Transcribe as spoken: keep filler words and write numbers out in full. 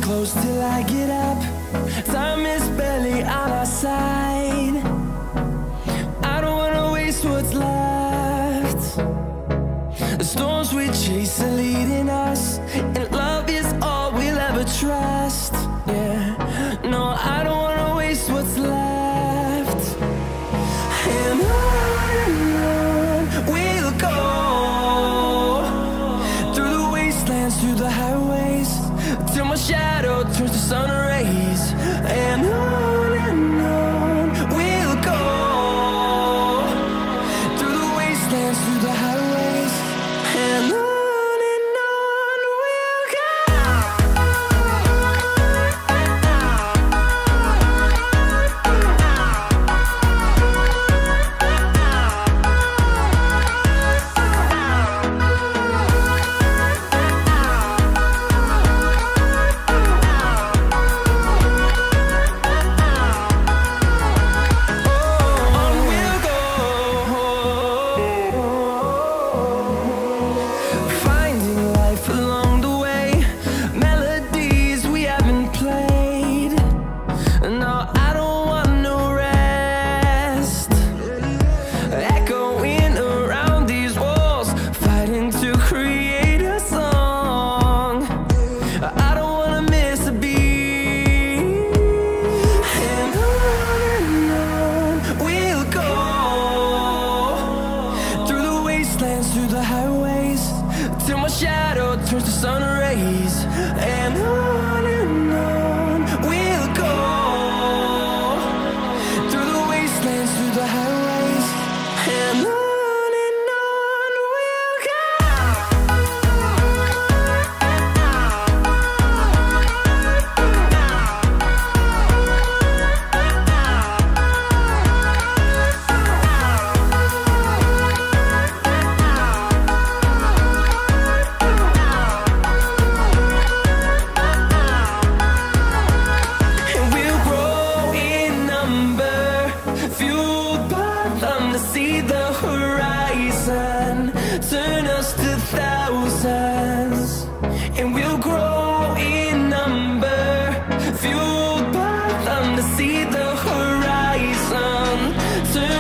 close till I get up. Time is barely on our side. I don't wanna waste what's left. The storms we chase are leading us, and love is all we'll ever trust. Yeah, no, I don't wanna waste what's left. And on and on we'll go, through the wastelands, through the highways, till my shadow turns to sun rays. And on and on we'll go, through the wastelands, through the highways, and on. Through the highways, till my shadow turns to sun rays. And on and on we'll go, through the wastelands, through the highways, and on. See the horizon turn us to thousands, and we'll grow in number, fueled by them to see the horizon turn